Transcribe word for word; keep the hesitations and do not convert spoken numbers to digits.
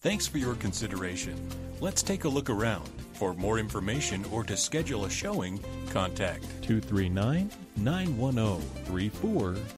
Thanks for your consideration. Let's take a look around. For more information or to schedule a showing, contact two three nine, nine one zero, three four